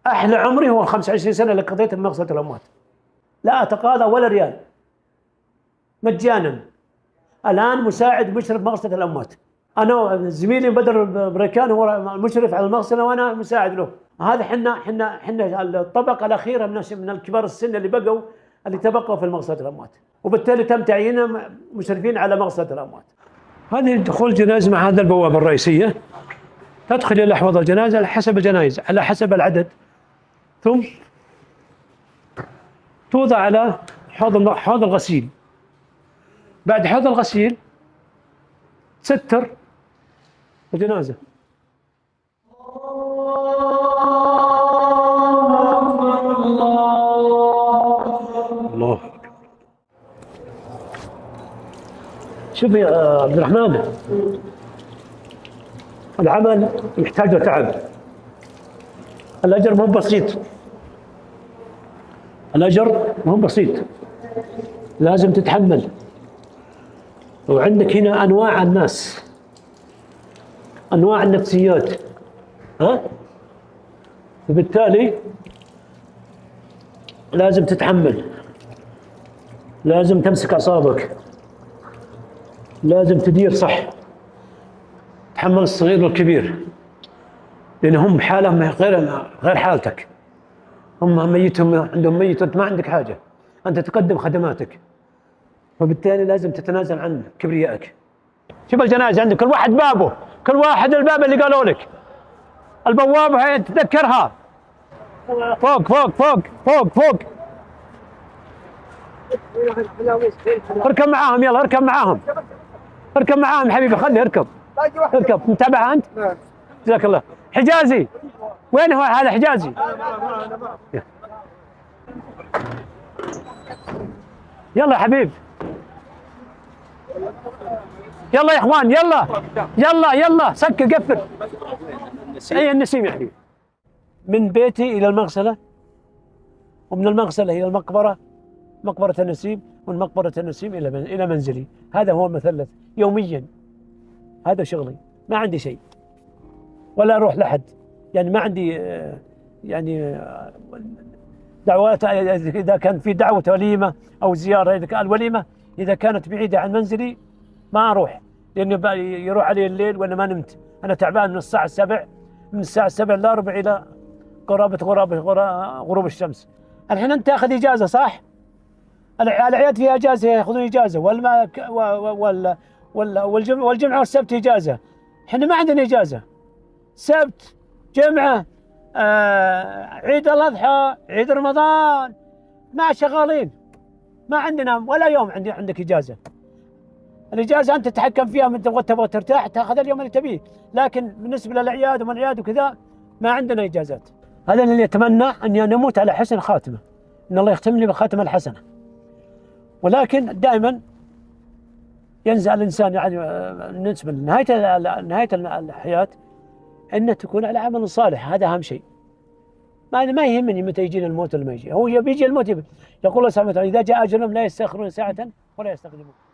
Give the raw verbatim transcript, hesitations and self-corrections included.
احلى عمري هو خمسة وعشرين سنه اللي قضيتها بمغسله الاموات، لا اتقاضى ولا ريال، مجانا. الان مساعد مشرف مغسله الاموات، انا زميلي بدر بريكان هو المشرف على المغسله وانا مساعد له. هذا حنا حنا حنا الطبقه الاخيره من من الكبار السن اللي بقوا اللي تبقوا في مغسله الاموات، وبالتالي تم تعييننا مشرفين على مغسله الاموات. هذه دخول الجنازه مع هذا البوابه الرئيسيه، تدخل الى حوض الجنازه على حسب الجنائز على حسب العدد، ثم توضع على حوض حوض الغسيل. بعد حوض الغسيل تستر الجنازه. الله. شوف يا عبد الرحمن، العمل يحتاج له تعب، الأجر مو بسيط، الأجر مو بسيط، لازم تتحمل. وعندك هنا أنواع الناس، أنواع النفسيات، ها؟ وبالتالي لازم تتحمل، لازم تمسك أعصابك، لازم تدير صح، تحمل الصغير والكبير، لأن هم حالهم غير غير حالتك، هم ميتهم عندهم ميت وأنت ما عندك حاجة، أنت تقدم خدماتك، وبالتالي لازم تتنازل عن كبريائك. شوف الجنازة عندك كل واحد بابه، كل واحد الباب اللي قالوا لك، البوابة هي تتذكرها، فوق فوق فوق فوق فوق، اركب معاهم، يلا اركب معاهم، اركب معاهم حبيبي، خلي اركب اركب. متابعها انت؟ نعم. جزاك الله. حجازي وين هو هذا حجازي؟ يلا يا حبيب، يلا يا اخوان، يلا يلا يلا سكر قفل. اي النسيم يا حبيبي. من بيتي الى المغسله، ومن المغسله الى المقبره، مقبره النسيم، ومن مقبره النسيم الى الى منزلي. هذا هو المثلث يوميا، هذا شغلي، ما عندي شيء ولا اروح لحد، يعني ما عندي يعني دعوات. اذا كان في دعوه وليمه او زياره، اذا كان الوليمه اذا كانت بعيده عن منزلي ما اروح، لانه يروح علي الليل وانا ما نمت، انا تعبان من الساعه السبع، من الساعه السبع الا ربع الى قرابه غراب غروب الشمس. الحين انت تاخذ اجازه صح؟ العياد فيها اجازه، ياخذون اجازه، والما وال والجمعه والجمعه والسبت اجازه. احنا ما عندنا اجازه، سبت جمعه آه، عيد الاضحى، عيد رمضان، ما شغالين، ما عندنا ولا يوم عندي عندك اجازه. الاجازه انت تتحكم فيها، من تبغى تبغى ترتاح تاخذ اليوم اللي تبيه، لكن بالنسبه للاعياد وما الاعياد وكذا ما عندنا اجازات. هذا اللي اتمنى اني نموت على حسن خاتمه، ان الله يختم لي بالخاتمه الحسنه. ولكن دائما ينزع الانسان يعني بالنسبه لنهايه نهايه الحياه ان تكون على عمل صالح، هذا اهم شيء. ما ما يهمني متى يجينا الموت ولا ما يجي، هو بيجي الموت. يقول الله سبحانه وتعالى: اذا جاء اجلهم لا يستاخرون ساعه ولا يستقدمون.